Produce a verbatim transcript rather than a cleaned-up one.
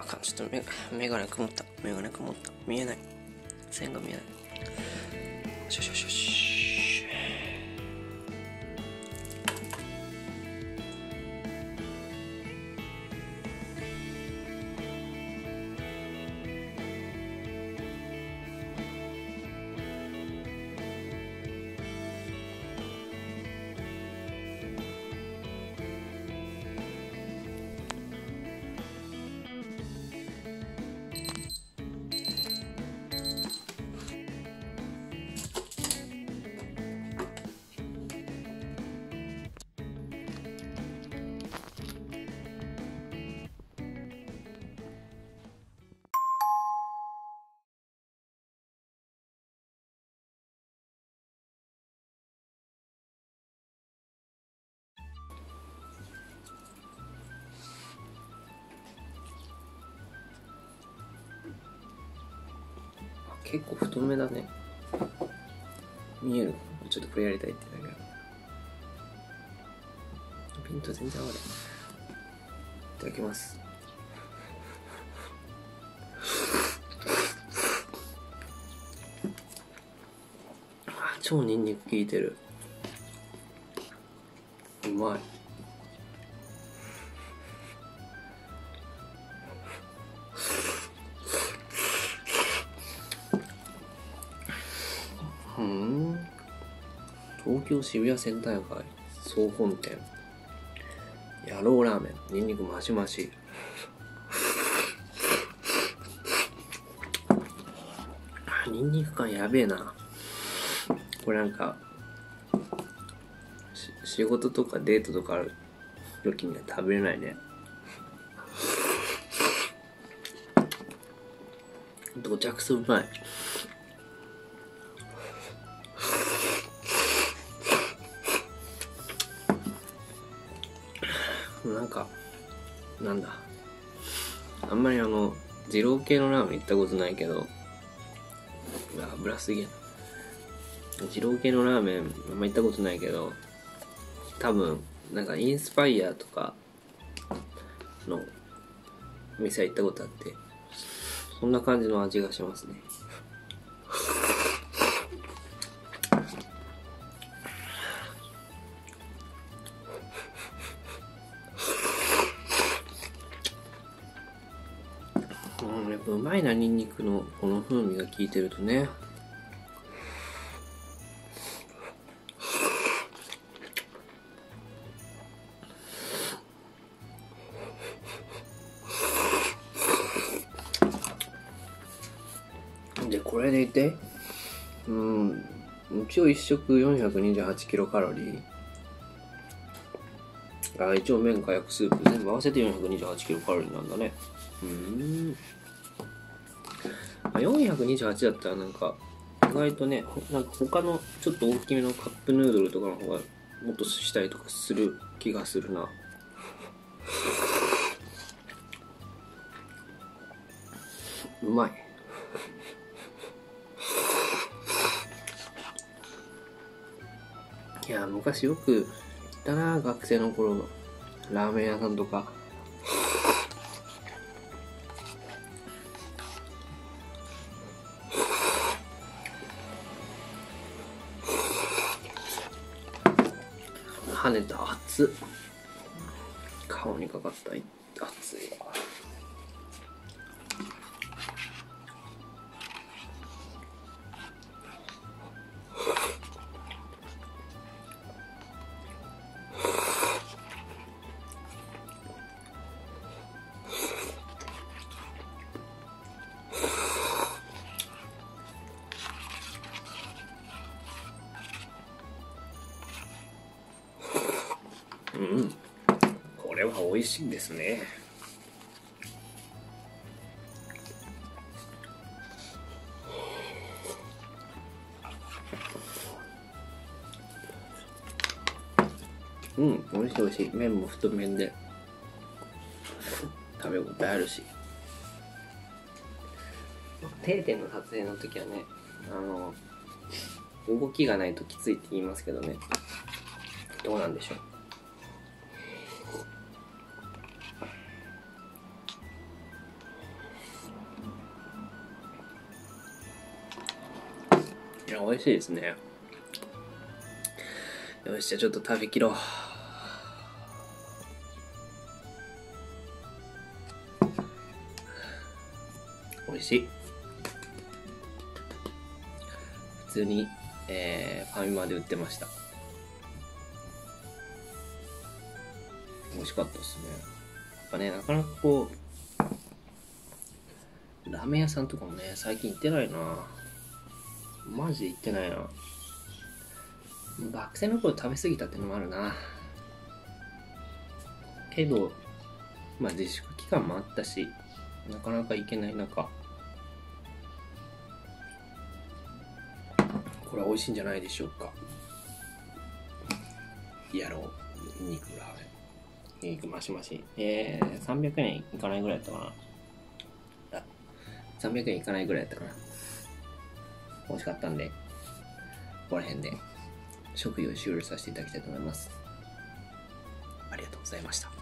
あかん、ちょっと目メガネ曇った。メガネ曇った。見えない。線が見えない。よしよしよしよし。結構太めだね。見える？ちょっとこれやりたいってだけど。ピント全然合わない。いただきます。あ、超ニンニク効いてる。うまい。うん。東京渋谷センター街総本店野郎ラーメンニンニクマシマシ。ニンニク感やべえな。これなんか仕事とかデートとかある時には食べれないね。どちゃくそうまい。なんかなんだ、あんまりあの二郎系のラーメン行ったことないけど、油すげえな。二郎系のラーメンあんま行ったことないけど、多分なんかインスパイアとかの店行ったことあって、そんな感じの味がしますね。うん、やっぱうまいな、ニンニクのこの風味が効いてるとね。でこれでいて、うん、一応一食よんひゃくにじゅうはちキロカロリー。あ、一応麺か焼スープ全部合わせてよんひゃくにじゅうはちキロカロリーなんだね。うーん。よんひゃくにじゅうはちだったらなんか意外とね、なんか他のちょっと大きめのカップヌードルとかの方がもっとしたりとかする気がするな。うまい。いや昔よく行ったな、学生の頃のラーメン屋さんとか。跳ねた。熱っ。顔にかかった熱いわ。うん、これは美味しいですね。うん、美味しい美味しい。麺も太麺で食べ応えあるし。定点の撮影の時はね、あの動きがないときついって言いますけどね、どうなんでしょう。 美味しいですね。よし、じゃあちょっと食べきろう。美味しい。普通に、えー、ファミマで売ってました。美味しかったですね。やっぱね、なかなかこう、ラーメン屋さんとかもね、最近行ってないな。マジで行ってないな。学生の頃食べ過ぎたってのもあるな。けど、まあ自粛期間もあったし、なかなか行けない中、これは美味しいんじゃないでしょうか。やろう。肉ラーメン。肉マシマシ。えー、さんびゃくえんいかないぐらいだったかな。あ、さんびゃくえんいかないぐらいだったかな。美味しかったんで、ここら辺で食事を終了させていただきたいと思います。ありがとうございました。